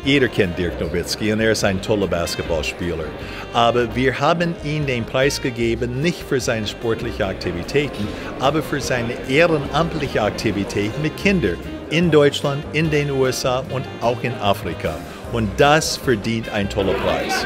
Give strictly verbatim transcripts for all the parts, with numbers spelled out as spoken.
Jeder kennt Dirk Nowitzki und er ist ein toller Basketballspieler. Aber wir haben ihm den Preis gegeben, nicht für seine sportlichen Aktivitäten, aber für seine ehrenamtliche Aktivitäten mit Kindern in Deutschland, in den U S A und auch in Afrika. Und das verdient einen tollen Preis.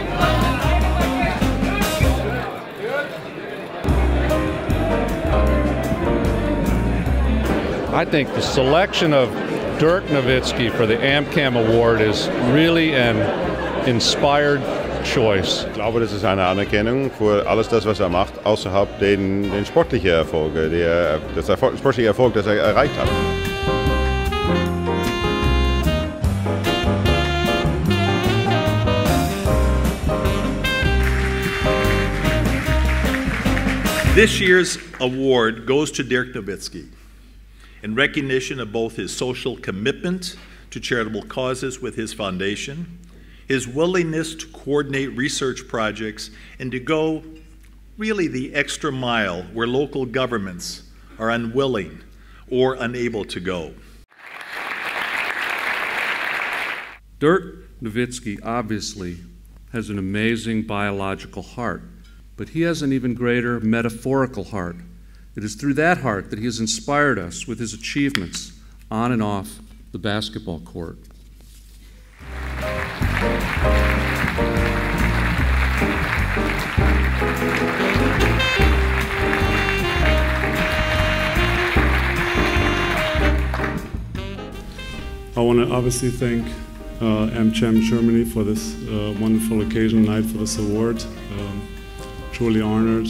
I think the selection of Dirk Nowitzki for the AmCam Award is really an inspired choice. Ich glaube, das ist eine Anerkennung für alles das, was er macht, außerhalb den, den sportlichen Erfolge, der, das Erfolg, sportliche Erfolg, das er erreicht hat. This year's award goes to Dirk Nowitzki in recognition of both his social commitment to charitable causes with his foundation, his willingness to coordinate research projects, and to go really the extra mile where local governments are unwilling or unable to go. Dirk Nowitzki obviously has an amazing biological heart, but he has an even greater metaphorical heart. It is through that heart that he has inspired us with his achievements on and off the basketball court. I want to obviously thank uh, AmCham Germany for this uh, wonderful occasion tonight for this award. Um, truly honored.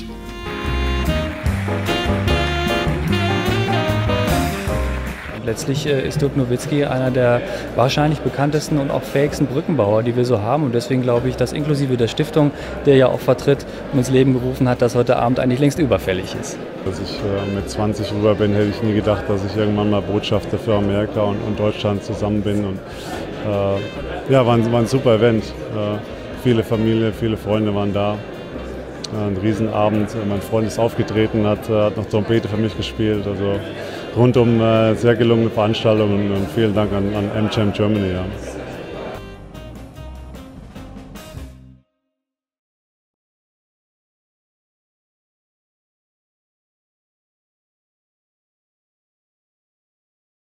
Letztlich ist Dirk Nowitzki einer der wahrscheinlich bekanntesten und auch fähigsten Brückenbauer, die wir so haben. Und deswegen glaube ich, dass inklusive der Stiftung, der ja auch vertritt und ins Leben gerufen hat, dass heute Abend eigentlich längst überfällig ist. Als ich äh, mit zwanzig rüber bin, hätte ich nie gedacht, dass ich irgendwann mal Botschafter für Amerika und, und Deutschland zusammen bin. Und, äh, ja, war ein, war ein super Event. Äh, viele Familie, viele Freunde waren da. Äh, ein Riesenabend. Mein Freund ist aufgetreten, hat, äh, hat noch Trompete für mich gespielt. Also rundum äh, sehr gelungene Veranstaltung und, und vielen Dank an, an AmCham Germany. Ja.